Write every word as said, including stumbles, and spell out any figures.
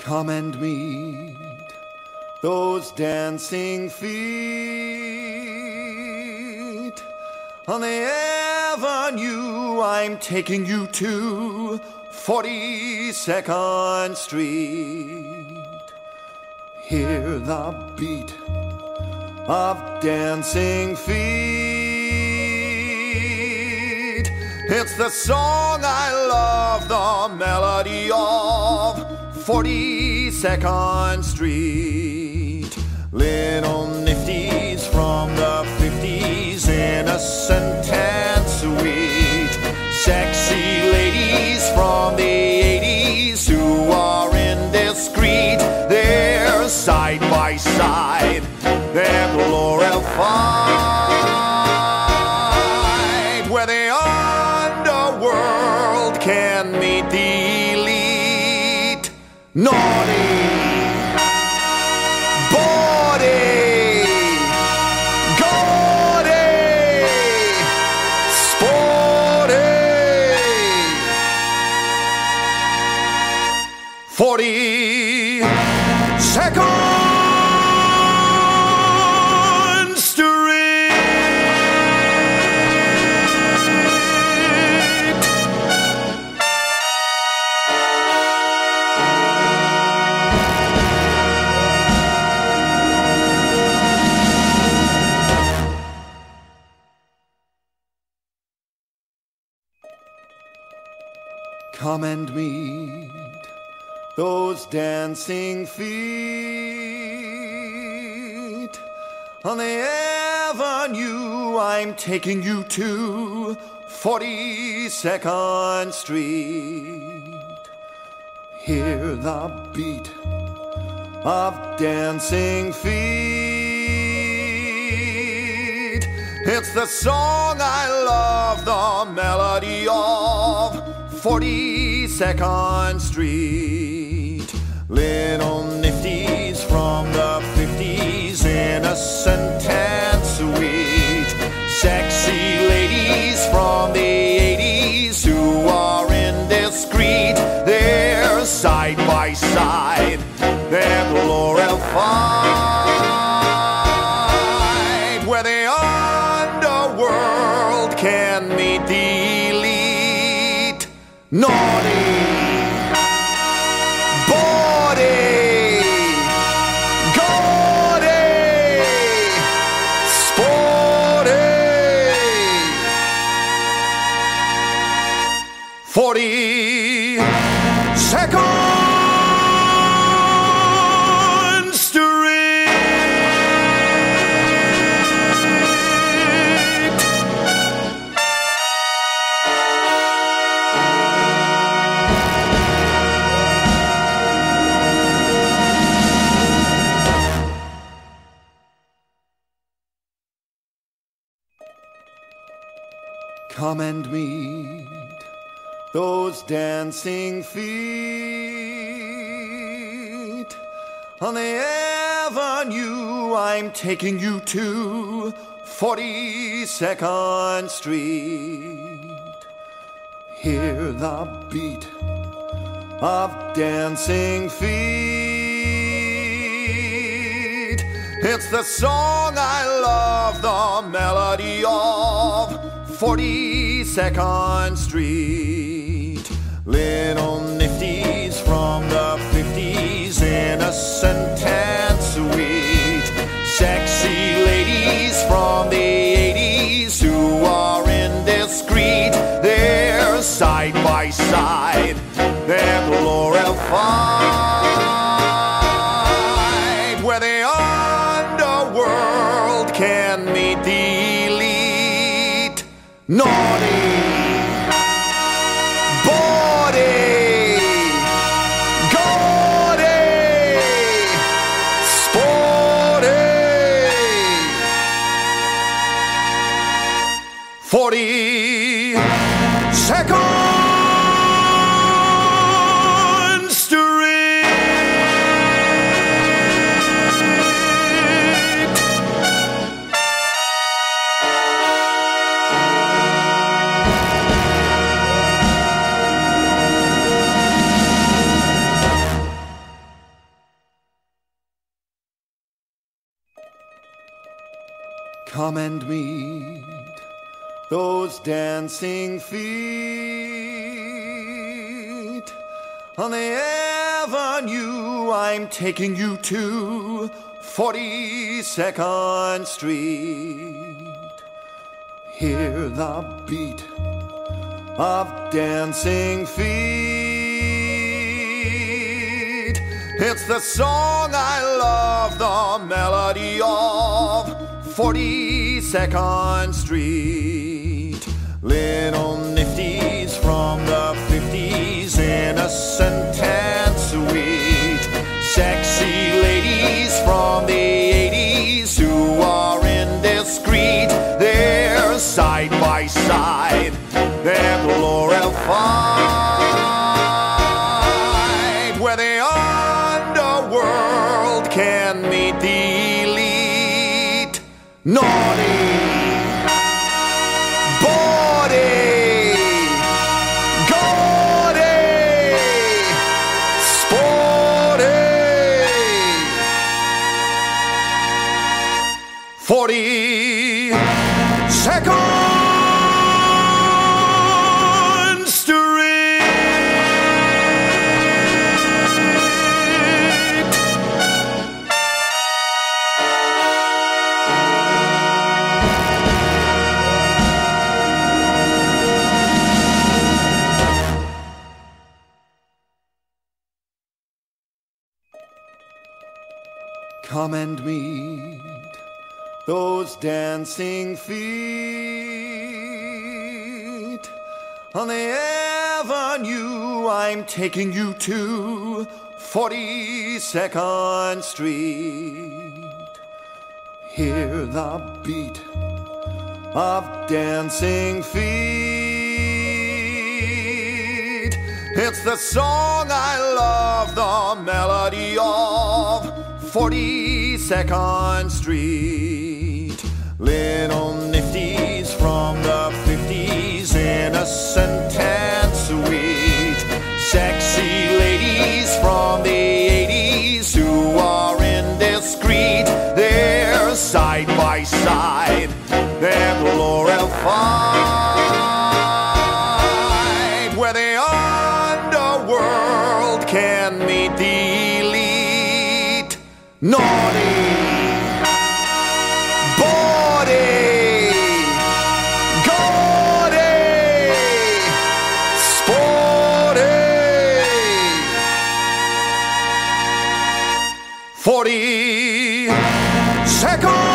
Come and meet those dancing feet on the avenue. I'm taking you to forty-second Street. Hear the beat of dancing feet. It's the song I love, the melody of forty-second Street. Little nifties from the fifties, innocent and sweet. Sexy ladies from the eighties who are indiscreet. They're side by side, they're glorified, where the underworld can meet the elite. Naughty, bawdy, gaudy, sporty. Forty-second Street. Come and meet those dancing feet on the avenue. I'm taking you to forty-second Street. Hear the beat of dancing feet. It's the song I love, the melody of forty-second Street. Little nifties from the fifties, innocent and sweet. Sexy ladies from the eighties who are indiscreet. They're side by side, they're glorified, where the underworld can meet the elite. Naughty, bawdy, gaudy, sporty. Forty-second Street. Come and meet those dancing feet on the avenue. I'm taking you to forty-second Street. Hear the beat of dancing feet. It's the song I love, the melody of forty-second Street. Little nifties from the fifties, innocent and sweet. Sexy ladies from the eighties who are indiscreet. They're side by side, they're glorified, where the underworld can meet the elite. Naughty, bawdy, gaudy, sporty. Forty-second Street. Come and meet those dancing feet on the avenue. I'm taking you to forty-second Street. Hear the beat of dancing feet. It's the song I love, the melody of forty-second Street. Little nifties from the fifties, innocent and sweet. Sexy ladies from the eighties who are indiscreet. They're side by side, they're glorified, where the underworld can meet the elite. Naughty, bawdy, gaudy, sporty. Forty-second Street. Come and meet those dancing feet on the avenue. I'm taking you to forty-second Street. Hear the beat of dancing feet. It's the song I love, the melody of forty-second Street. Little nifties from the fifties, innocent and sweet. Sexy ladies from the eighties who are indiscreet. They're side by side, they're glorified, where the underworld can meet the elite. Naughty, bawdy, gaudy, sporty. Forty-second